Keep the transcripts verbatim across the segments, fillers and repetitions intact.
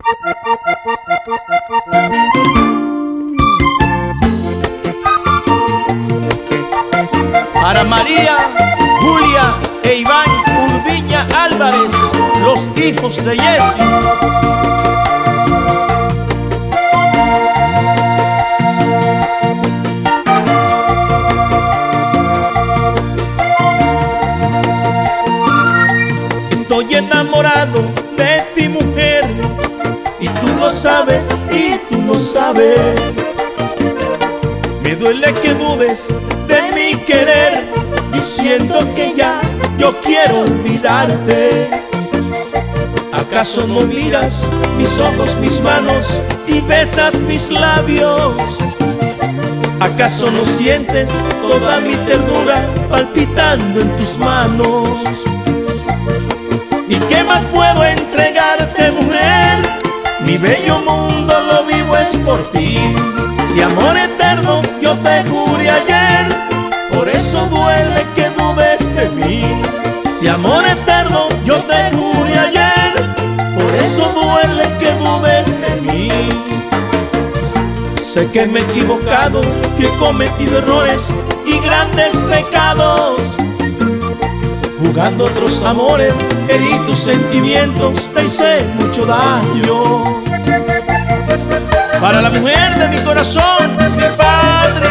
Para María, Julia e Iván Urbiña Álvarez, los hijos de Jessy. Estoy enamorado de ti, mujer, y tú lo sabes, y tú lo sabes. Me duele que dudes de mi querer, diciendo que ya yo quiero olvidarte. ¿Acaso no miras mis ojos, mis manos y besas mis labios? ¿Acaso no sientes toda mi ternura palpitando en tus manos? ¿Y qué más puedo entregarte, mujer? Mi bello mundo lo vivo es por ti. Si amor eterno yo te juré ayer, por eso duele que dudes de mí. Si amor eterno yo te juré ayer, por eso duele que dudes de mí. Sé que me he equivocado, que he cometido errores y grandes pecados. Jugando otros amores, herí tus sentimientos, te hice mucho daño. Para la mujer de mi corazón, mi padre.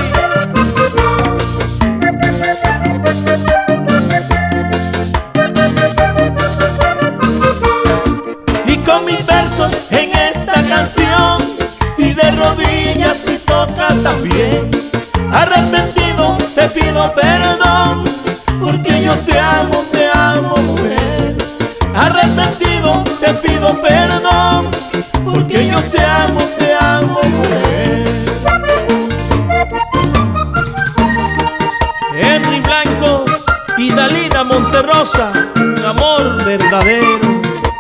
Y con mis versos en esta canción, y de rodillas y toca también. Arrepentido te pido perdón, porque yo te amo, te amo, mujer. Arrepentido te pido perdón, porque yo te amo, te amo, mujer. Henry Blanco y Dalina Monterrosa, un amor verdadero.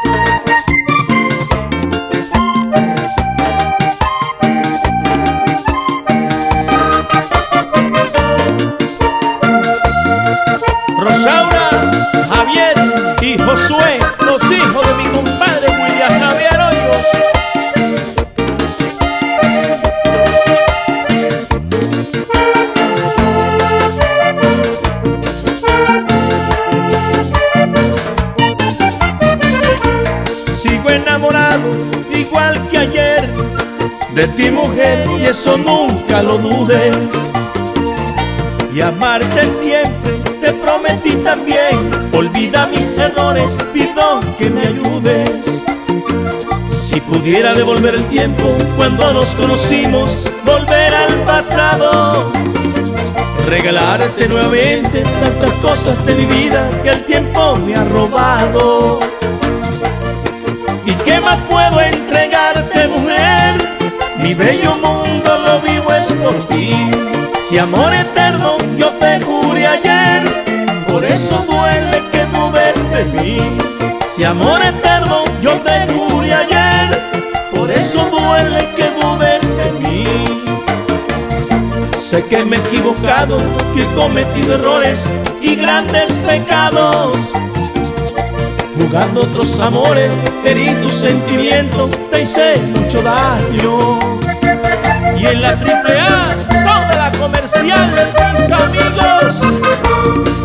Rosaura, Javier y Josué, los hijos de mi compadre William Javier Hoyos. Sigo enamorado igual que ayer de ti, mujer, y eso nunca lo dudes. Y amarte siempre te prometí también. Olvida mis errores, pido que me ayudes. Si pudiera devolver el tiempo cuando nos conocimos, volver al pasado, regalarte nuevamente tantas cosas de mi vida que el tiempo me ha robado. ¿Y qué más puedo entregarte, mujer? Mi bello mundo lo vivo es por ti. Si amor eterno yo te juré ayer, por eso duele que dudes de mí. Si amor eterno yo te juré ayer, por eso duele que dudes de mí. Sé que me he equivocado, que he cometido errores y grandes pecados. Jugando otros amores, herí tus sentimientos, te hice mucho daño. Y en la triple A, toda la comercial, mis amigos.